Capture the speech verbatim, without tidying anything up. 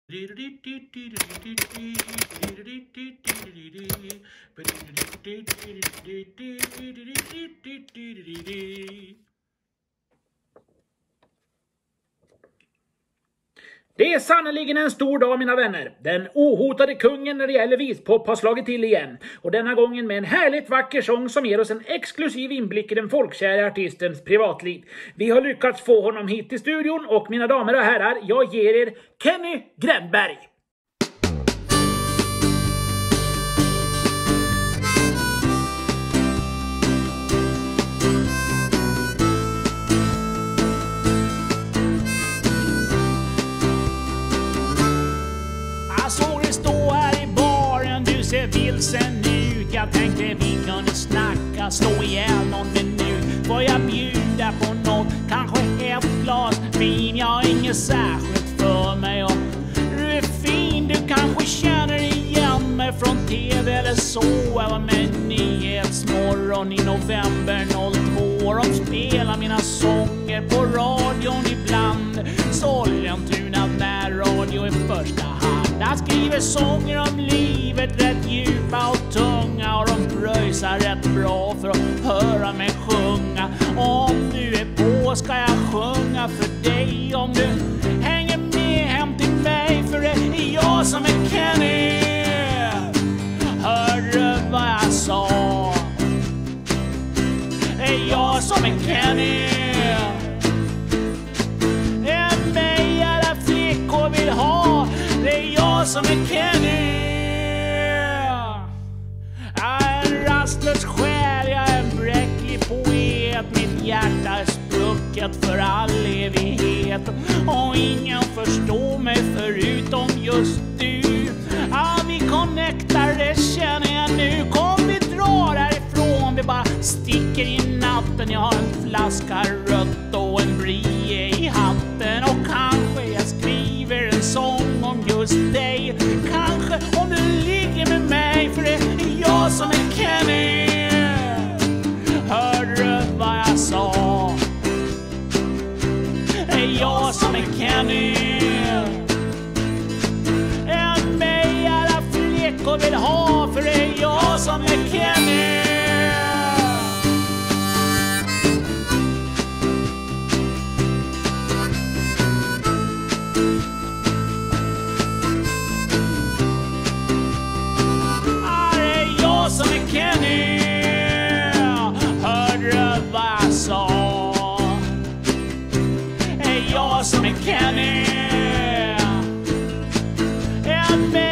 Det är sannoliken en stor dag, mina vänner. Den ohotade kungen när det gäller vispop har slagit till igen. Och denna gången med en härligt vacker sång som ger oss en exklusiv inblick i den folkkära artistens privatliv. Vi har lyckats få honom hit till studion och mina damer och herrar, jag ger er Kenny Gränberg. Vilsen ut, jag tänkte vi kunde snacka, slå ihjäl någon minut. Får jag bjuda på något, kanske ett glas vin? Jag har inget särskilt för mig och du är fin, du kanske känner igen mig från tv eller så. Jag var med Nyhetsmorgon i november noll två. De spelar mina sånger på radion ibland. Sollentuna närradio i första hand. Jag skriver sånger om livet, rätt djupa och tunga, och de pröjsar rätt bra för att höra mig sjunga. Om du är på ska jag sjunga för dig, om du hänger med hem till mig, för det är jag som är Kenny. Hör du vad jag sa? Det är jag som är Kenny. Det är mig alla flickor vill ha. Det är jag som är Kenny. Jag är en rastlös själ, jag är en bräcklig poet. Mitt hjärta är sprucket för all evighet, och ingen förstår mig förutom just du. Ja, vi connectar, det känner jag nu. Kom, vi drar härifrån, vi bara sticker i natten. Jag har en flaska rött och en brie i hatten, och kanske jag skriver en sång om just dig. Kanske om du ligger med mig, för det är jag som är Kenny. Hör du vad jag sa? Det är jag som är Kenny. En mig alla flickor vill ha, för det är jag som är Kenny. Kenny, hör du vad jag sa? Det är jag som är Kenny. En